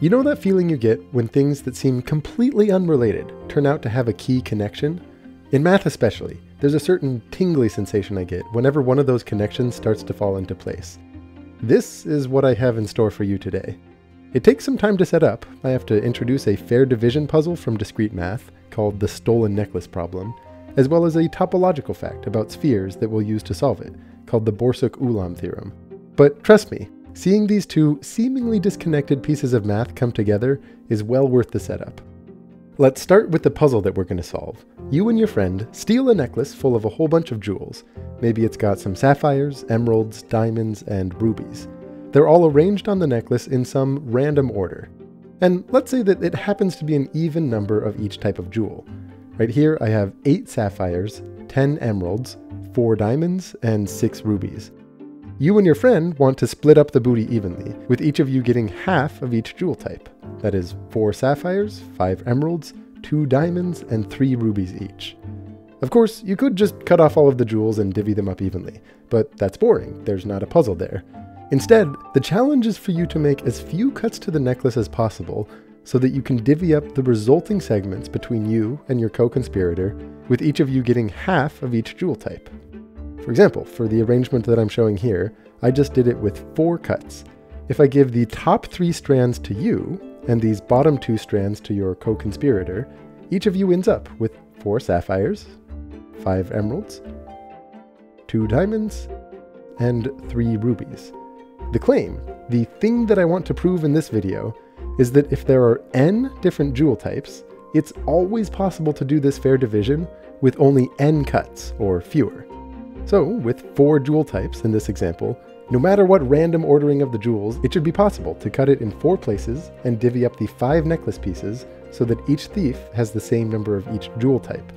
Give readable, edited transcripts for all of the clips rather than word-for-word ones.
You know that feeling you get when things that seem completely unrelated turn out to have a key connection? In math especially, there's a certain tingly sensation I get whenever one of those connections starts to fall into place. This is what I have in store for you today. It takes some time to set up. I have to introduce a fair division puzzle from discrete math called the stolen necklace problem, as well as a topological fact about spheres that we'll use to solve it, called the Borsuk Ulam theorem. But trust me, seeing these two seemingly disconnected pieces of math come together is well worth the setup. Let's start with the puzzle that we're going to solve. You and your friend steal a necklace full of a whole bunch of jewels. Maybe it's got some sapphires, emeralds, diamonds, and rubies. They're all arranged on the necklace in some random order. And let's say that it happens to be an even number of each type of jewel. Right here I have 8 sapphires, 10 emeralds, 4 diamonds, and 6 rubies. You and your friend want to split up the booty evenly, with each of you getting half of each jewel type. That is 4 sapphires, 5 emeralds, 2 diamonds, and 3 rubies each. Of course, you could just cut off all of the jewels and divvy them up evenly, but that's boring. There's not a puzzle there. Instead, the challenge is for you to make as few cuts to the necklace as possible so that you can divvy up the resulting segments between you and your co-conspirator, with each of you getting half of each jewel type. For example, for the arrangement that I'm showing here, I just did it with 4 cuts. If I give the top 3 strands to you, and these bottom 2 strands to your co-conspirator, each of you ends up with 4 sapphires, 5 emeralds, 2 diamonds, and 3 rubies. The claim, the thing that I want to prove in this video, is that if there are n different jewel types, it's always possible to do this fair division with only n cuts, or fewer. So, with 4 jewel types in this example, no matter what random ordering of the jewels, it should be possible to cut it in 4 places and divvy up the 5 necklace pieces so that each thief has the same number of each jewel type.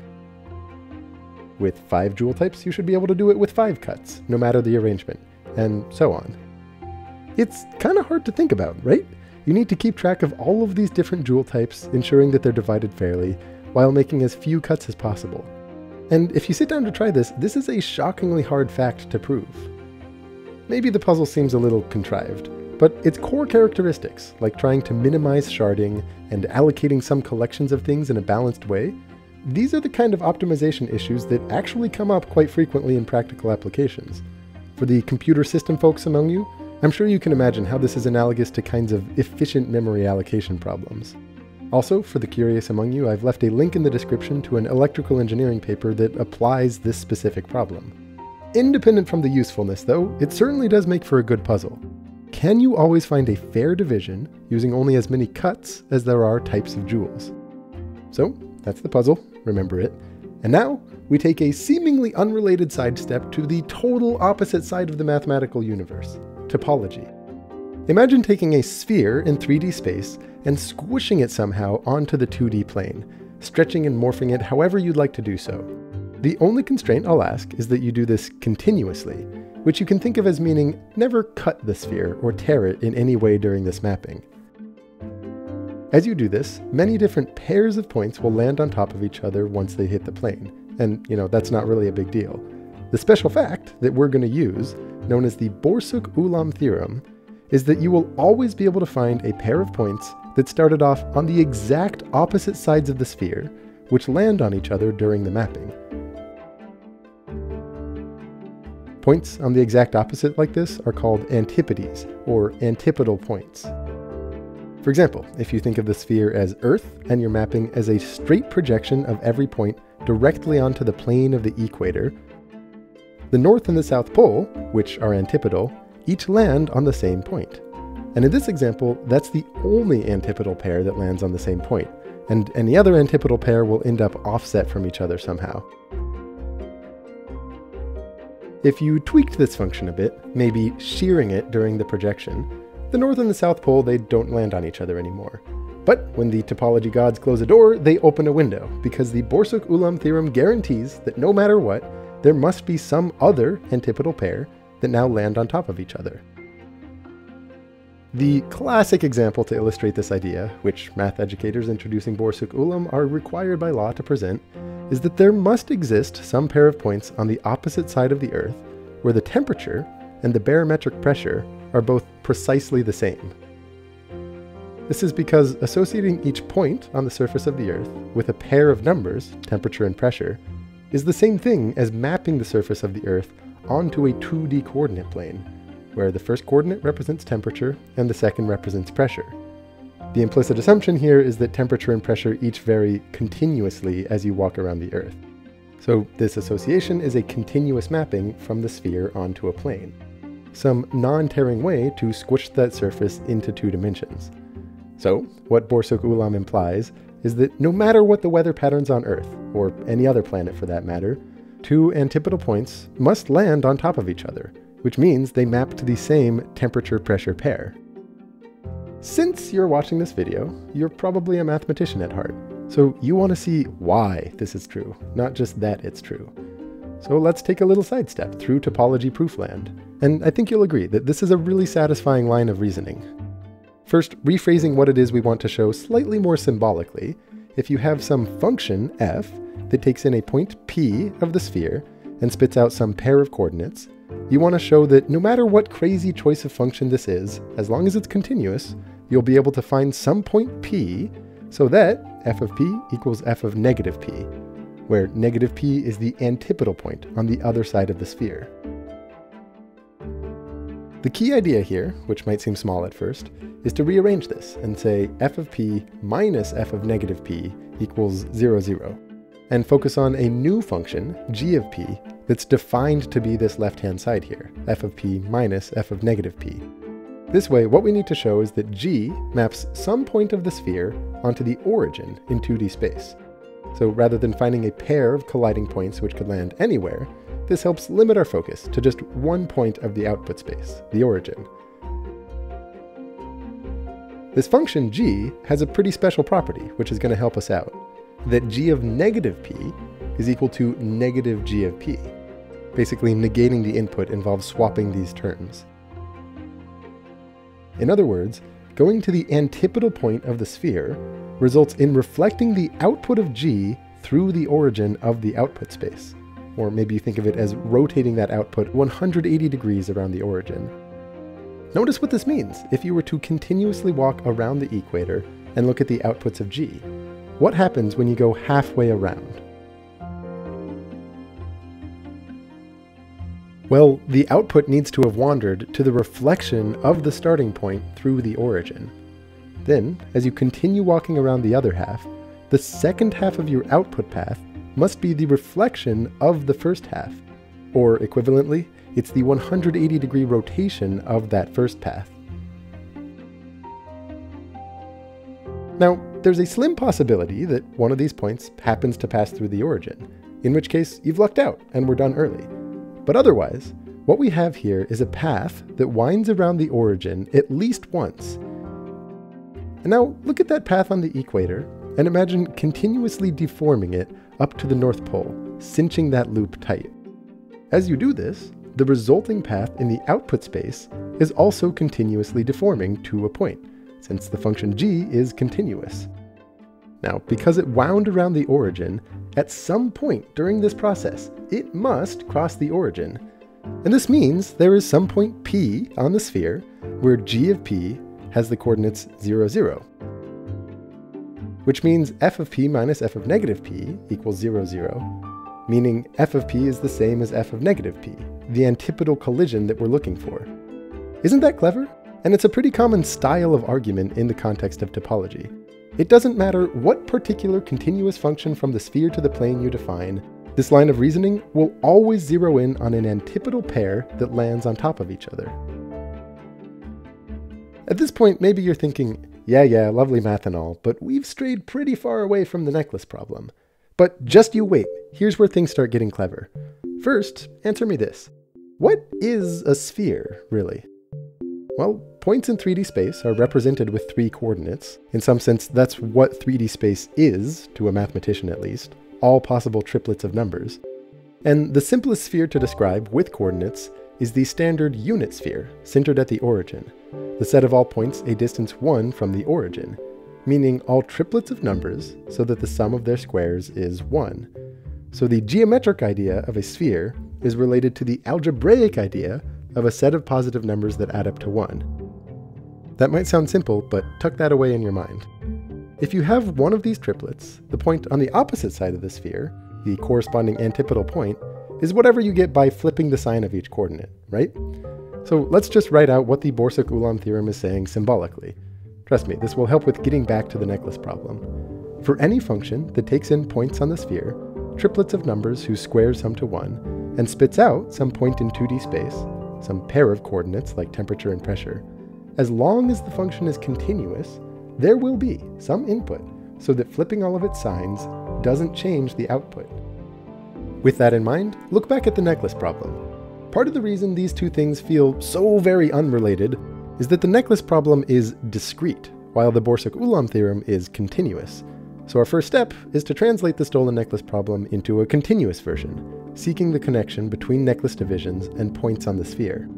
With 5 jewel types, you should be able to do it with 5 cuts, no matter the arrangement, and so on. It's kind of hard to think about, right? You need to keep track of all of these different jewel types, ensuring that they're divided fairly, while making as few cuts as possible. And if you sit down to try this, this is a shockingly hard fact to prove. Maybe the puzzle seems a little contrived, but its core characteristics, like trying to minimize sharding and allocating some collections of things in a balanced way, these are the kind of optimization issues that actually come up quite frequently in practical applications. For the computer system folks among you, I'm sure you can imagine how this is analogous to kinds of efficient memory allocation problems. Also, for the curious among you, I've left a link in the description to an electrical engineering paper that applies this specific problem. Independent from the usefulness, though, it certainly does make for a good puzzle. Can you always find a fair division using only as many cuts as there are types of jewels? So, that's the puzzle, remember it. And now, we take a seemingly unrelated sidestep to the total opposite side of the mathematical universe, topology. Imagine taking a sphere in 3D space and squishing it somehow onto the 2D plane, stretching and morphing it however you'd like to do so. The only constraint I'll ask is that you do this continuously, which you can think of as meaning never cut the sphere or tear it in any way during this mapping. As you do this, many different pairs of points will land on top of each other once they hit the plane, and that's not really a big deal. The special fact that we're going to use, known as the Borsuk Ulam theorem, is that you will always be able to find a pair of points that started off on the exact opposite sides of the sphere, which land on each other during the mapping. Points on the exact opposite like this are called antipodes, or antipodal points. For example, if you think of the sphere as Earth and you're mapping as a straight projection of every point directly onto the plane of the equator, the North and the South Pole, which are antipodal, each land on the same point. And in this example, that's the only antipodal pair that lands on the same point, and any other antipodal pair will end up offset from each other somehow. If you tweaked this function a bit, maybe shearing it during the projection, the North and the South Pole, they don't land on each other anymore. But when the topology gods close a door, they open a window, because the Borsuk Ulam theorem guarantees that no matter what, there must be some other antipodal pair that now land on top of each other. The classic example to illustrate this idea, which math educators introducing Borsuk Ulam are required by law to present, is that there must exist some pair of points on the opposite side of the Earth where the temperature and the barometric pressure are both precisely the same. This is because associating each point on the surface of the Earth with a pair of numbers, temperature and pressure, is the same thing as mapping the surface of the Earth onto a 2D coordinate plane, where the first coordinate represents temperature and the second represents pressure. The implicit assumption here is that temperature and pressure each vary continuously as you walk around the Earth. So this association is a continuous mapping from the sphere onto a plane, some non-tearing way to squish that surface into 2 dimensions. So what Borsuk Ulam implies is that no matter what the weather patterns on Earth, or any other planet for that matter, 2 antipodal points must land on top of each other, which means they map to the same temperature-pressure pair. Since you're watching this video, you're probably a mathematician at heart, so you want to see why this is true, not just that it's true. So let's take a little sidestep through topology proofland, and I think you'll agree that this is a really satisfying line of reasoning. First, rephrasing what it is we want to show slightly more symbolically, if you have some function f that takes in a point P of the sphere and spits out some pair of coordinates, you want to show that no matter what crazy choice of function this is, as long as it's continuous, you'll be able to find some point P so that f of P equals f of negative P, where negative P is the antipodal point on the other side of the sphere. The key idea here, which might seem small at first, is to rearrange this and say f of P minus f of negative P equals 0, 0, and focus on a new function, g of P, that's defined to be this left-hand side here, f of P minus f of negative P. This way, what we need to show is that g maps some point of the sphere onto the origin in 2D space. So rather than finding a pair of colliding points which could land anywhere, this helps limit our focus to just one point of the output space, the origin. This function g has a pretty special property, which is going to help us out, that g of negative p is equal to negative g of p. Basically, negating the input involves swapping these terms. In other words, going to the antipodal point of the sphere results in reflecting the output of g through the origin of the output space. Or maybe you think of it as rotating that output 180 degrees around the origin. Notice what this means if you were to continuously walk around the equator and look at the outputs of g. What happens when you go halfway around? Well, the output needs to have wandered to the reflection of the starting point through the origin. Then, as you continue walking around the other half, the second half of your output path must be the reflection of the first half, or equivalently, it's the 180-degree rotation of that first path. Now, there's a slim possibility that one of these points happens to pass through the origin, in which case you've lucked out and we're done early. But otherwise, what we have here is a path that winds around the origin at least once. And now look at that path on the equator and imagine continuously deforming it up to the North Pole, cinching that loop tight. As you do this, the resulting path in the output space is also continuously deforming to a point, since the function g is continuous. Now, because it wound around the origin, at some point during this process, it must cross the origin. And this means there is some point P on the sphere where g of P has the coordinates 0, 0. Which means f of P minus f of negative P equals 0, 0, meaning f of P is the same as f of negative P, the antipodal collision that we're looking for. Isn't that clever? And it's a pretty common style of argument in the context of topology. It doesn't matter what particular continuous function from the sphere to the plane you define, this line of reasoning will always zero in on an antipodal pair that lands on top of each other. At this point, maybe you're thinking, yeah, lovely math and all, but we've strayed pretty far away from the necklace problem. But just you wait, here's where things start getting clever. First, answer me this. What is a sphere, really? Well, points in 3D space are represented with 3 coordinates. In some sense, that's what 3D space is, to a mathematician at least, all possible triplets of numbers. And the simplest sphere to describe with coordinates is the standard unit sphere, centered at the origin, the set of all points a distance 1 from the origin, meaning all triplets of numbers so that the sum of their squares is 1. So the geometric idea of a sphere is related to the algebraic idea of a set of positive numbers that add up to 1. That might sound simple, but tuck that away in your mind. If you have one of these triplets, the point on the opposite side of the sphere, the corresponding antipodal point, is whatever you get by flipping the sign of each coordinate, right? So let's just write out what the Borsuk Ulam theorem is saying symbolically. Trust me, this will help with getting back to the necklace problem. For any function that takes in points on the sphere, triplets of numbers whose squares sum to 1, and spits out some point in 2D space, some pair of coordinates like temperature and pressure, as long as the function is continuous, there will be some input so that flipping all of its signs doesn't change the output. With that in mind, look back at the necklace problem. Part of the reason these two things feel so very unrelated is that the necklace problem is discrete, while the Borsuk Ulam theorem is continuous. So our first step is to translate the stolen necklace problem into a continuous version, seeking the connection between necklace divisions and points on the sphere.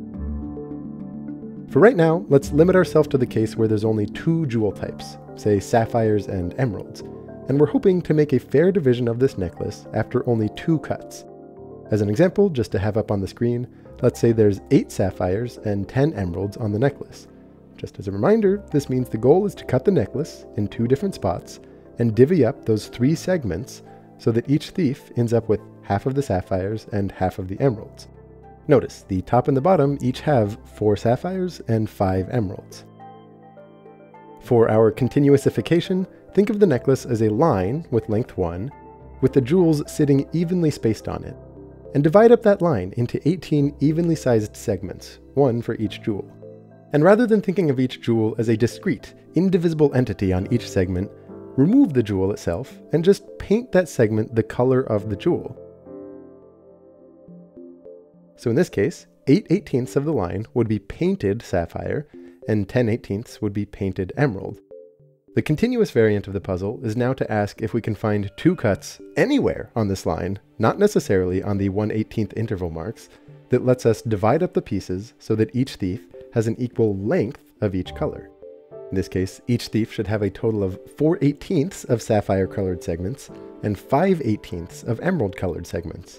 For right now, let's limit ourselves to the case where there's only two jewel types, say sapphires and emeralds, and we're hoping to make a fair division of this necklace after only 2 cuts. As an example, just to have up on the screen, let's say there's 8 sapphires and 10 emeralds on the necklace. Just as a reminder, this means the goal is to cut the necklace in 2 different spots and divvy up those 3 segments so that each thief ends up with half of the sapphires and half of the emeralds. Notice, the top and the bottom each have 4 sapphires and 5 emeralds. For our continuousification, think of the necklace as a line with length 1, with the jewels sitting evenly spaced on it, and divide up that line into 18 evenly sized segments, 1 for each jewel. And rather than thinking of each jewel as a discrete, indivisible entity on each segment, remove the jewel itself and just paint that segment the color of the jewel. So in this case, 8/18ths of the line would be painted sapphire, and 10/18ths would be painted emerald. The continuous variant of the puzzle is now to ask if we can find 2 cuts anywhere on this line, not necessarily on the 1/18th interval marks, that lets us divide up the pieces so that each thief has an equal length of each color. In this case, each thief should have a total of 4/18ths of sapphire-colored segments and 5/18ths of emerald-colored segments.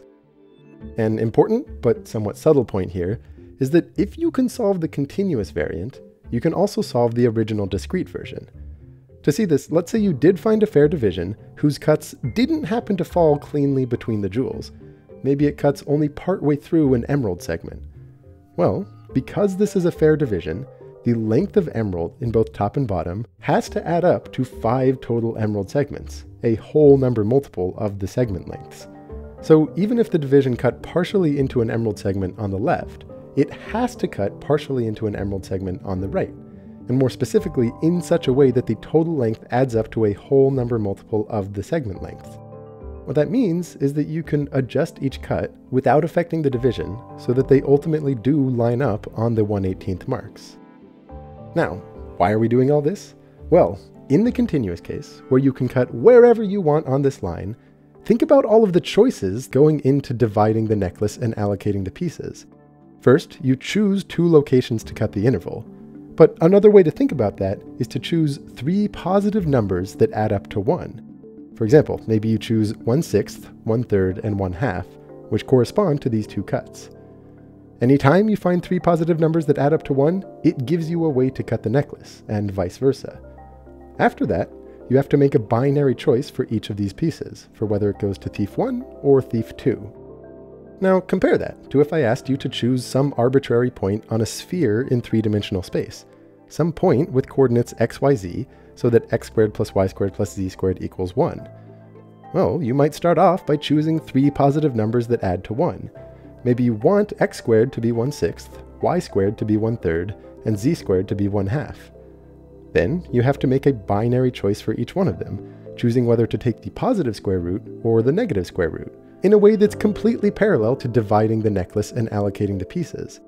An important, but somewhat subtle point here, is that if you can solve the continuous variant, you can also solve the original discrete version. To see this, let's say you did find a fair division whose cuts didn't happen to fall cleanly between the jewels. Maybe it cuts only partway through an emerald segment. Well, because this is a fair division, the length of emerald in both top and bottom has to add up to 5 total emerald segments, a whole number multiple of the segment lengths. So even if the division cut partially into an emerald segment on the left, it has to cut partially into an emerald segment on the right, and more specifically in such a way that the total length adds up to a whole number multiple of the segment length. What that means is that you can adjust each cut without affecting the division so that they ultimately do line up on the 1/18th marks. Now, why are we doing all this? Well, in the continuous case, where you can cut wherever you want on this line, think about all of the choices going into dividing the necklace and allocating the pieces. First, you choose 2 locations to cut the interval. But another way to think about that is to choose 3 positive numbers that add up to 1. For example, maybe you choose 1/6, 1/3, and 1/2, which correspond to these 2 cuts. Anytime you find 3 positive numbers that add up to 1, it gives you a way to cut the necklace, and vice versa. After that, you have to make a binary choice for each of these pieces, for whether it goes to thief 1 or thief 2. Now compare that to if I asked you to choose some arbitrary point on a sphere in 3-dimensional space, some point with coordinates x, y, z, so that x squared plus y squared plus z squared equals 1. Well, you might start off by choosing 3 positive numbers that add to 1. Maybe you want x squared to be 1/6, y squared to be 1/3, and z squared to be 1/2. Then you have to make a binary choice for each one of them, choosing whether to take the positive square root or the negative square root, in a way that's completely parallel to dividing the necklace and allocating the pieces.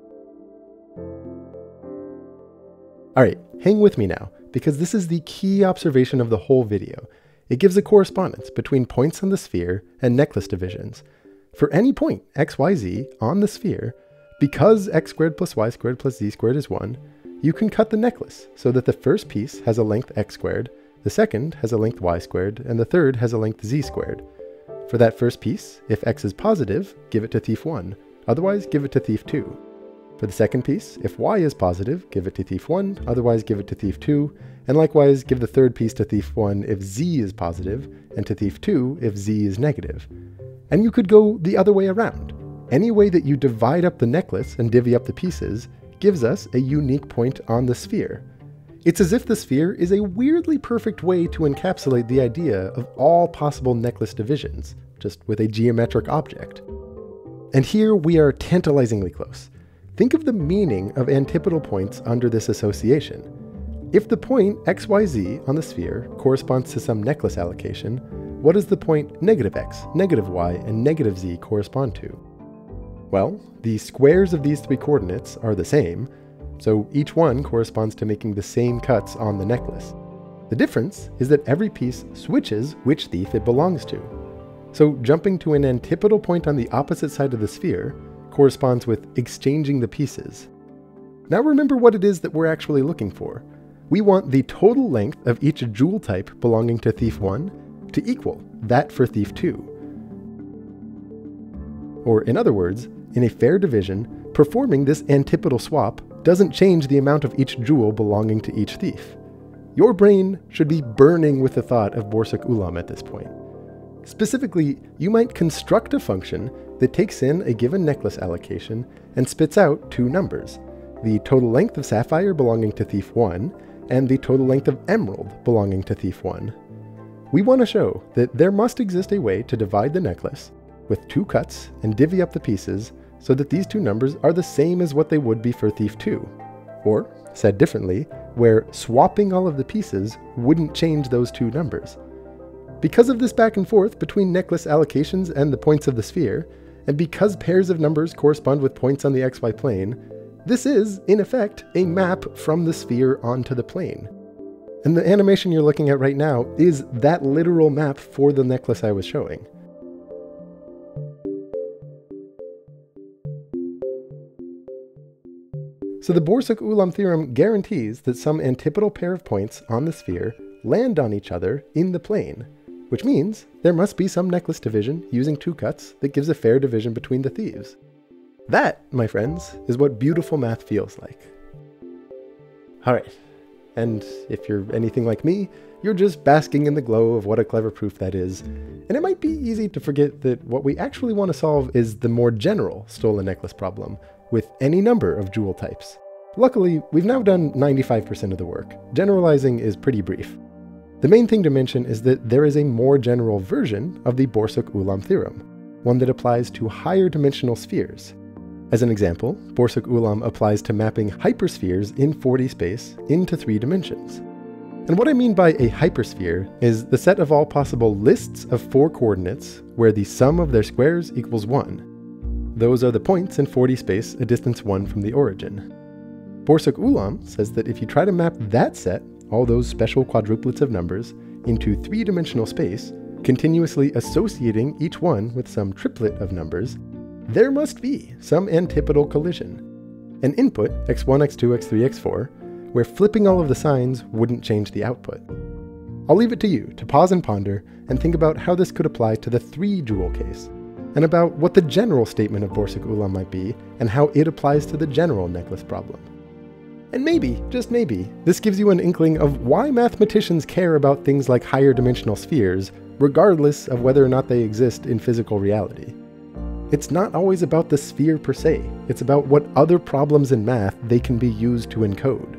Alright, hang with me now, because this is the key observation of the whole video. It gives a correspondence between points on the sphere and necklace divisions. For any point, x, y, z, on the sphere, because x squared plus y squared plus z squared is 1, you can cut the necklace so that the first piece has a length x squared, the second has a length y squared, and the third has a length z squared. For that first piece, if x is positive, give it to thief 1, otherwise give it to thief 2. For the second piece, if y is positive, give it to thief 1, otherwise give it to thief 2, and likewise give the third piece to thief 1 if z is positive, and to thief 2 if z is negative. And you could go the other way around. Any way that you divide up the necklace and divvy up the pieces gives us a unique point on the sphere. It's as if the sphere is a weirdly perfect way to encapsulate the idea of all possible necklace divisions, just with a geometric object. And here we are tantalizingly close. Think of the meaning of antipodal points under this association. If the point xyz on the sphere corresponds to some necklace allocation, what does the point negative x, negative y, and negative z correspond to? Well, the squares of these three coordinates are the same, so each one corresponds to making the same cuts on the necklace. The difference is that every piece switches which thief it belongs to. So jumping to an antipodal point on the opposite side of the sphere corresponds with exchanging the pieces. Now remember what it is that we're actually looking for. We want the total length of each jewel type belonging to thief 1 to equal that for thief 2. Or in other words, in a fair division, performing this antipodal swap doesn't change the amount of each jewel belonging to each thief. Your brain should be burning with the thought of Borsuk Ulam at this point. Specifically, you might construct a function that takes in a given necklace allocation and spits out two numbers, the total length of sapphire belonging to thief 1 and the total length of emerald belonging to thief 1. We want to show that there must exist a way to divide the necklace with two cuts and divvy up the pieces so that these two numbers are the same as what they would be for thief 2. Or, said differently, where swapping all of the pieces wouldn't change those two numbers. Because of this back and forth between necklace allocations and the points of the sphere, and because pairs of numbers correspond with points on the xy plane, this is, in effect, a map from the sphere onto the plane. And the animation you're looking at right now is that literal map for the necklace I was showing. So the Borsuk Ulam theorem guarantees that some antipodal pair of points on the sphere land on each other in the plane, which means there must be some necklace division using two cuts that gives a fair division between the thieves. That, my friends, is what beautiful math feels like. Alright, and if you're anything like me, you're just basking in the glow of what a clever proof that is, and it might be easy to forget that what we actually want to solve is the more general stolen necklace problem, with any number of jewel types. Luckily, we've now done 95% of the work. Generalizing is pretty brief. The main thing to mention is that there is a more general version of the Borsuk Ulam theorem, one that applies to higher dimensional spheres. As an example, Borsuk Ulam applies to mapping hyperspheres in 4D space into 3 dimensions. And what I mean by a hypersphere is the set of all possible lists of 4 coordinates where the sum of their squares equals 1. Those are the points in 4D space a distance 1 from the origin. Borsuk Ulam says that if you try to map that set, all those special quadruplets of numbers, into 3-dimensional space, continuously associating each one with some triplet of numbers, there must be some antipodal collision. An input, x1, x2, x3, x4, where flipping all of the signs wouldn't change the output. I'll leave it to you to pause and ponder and think about how this could apply to the 3-jewel case, and about what the general statement of Borsuk Ulam might be and how it applies to the general necklace problem. And maybe, just maybe, this gives you an inkling of why mathematicians care about things like higher dimensional spheres, regardless of whether or not they exist in physical reality. It's not always about the sphere per se, it's about what other problems in math they can be used to encode.